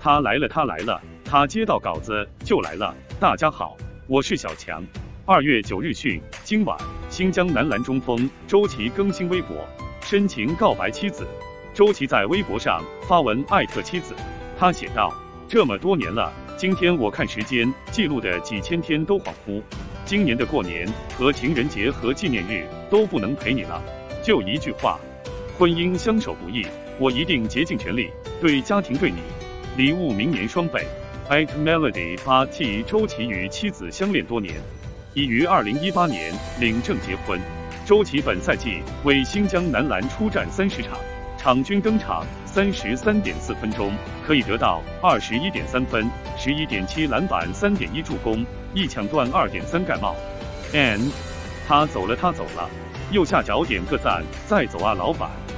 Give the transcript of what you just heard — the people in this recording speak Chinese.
他来了，他来了，他接到稿子就来了。大家好，我是小强。2月9日讯，今晚新疆男篮中锋周琦更新微博，深情告白妻子。周琦在微博上发文艾特妻子，他写道：这么多年了，今天我看时间记录的几千天都恍惚，今年的过年和情人节和纪念日都不能陪你了。就一句话，婚姻相守不易，我一定竭尽全力，对家庭对你，礼物明年双倍。@melody 8T 周琦与妻子相恋多年，已于2018年领证结婚。周琦本赛季为新疆男篮出战30场，场均登场33.4分钟，可以得到21.3分、11.7篮板、3.1助攻，1抢断2.3盖帽。And 他走了，他走了，右下角点个赞，再走啊老板。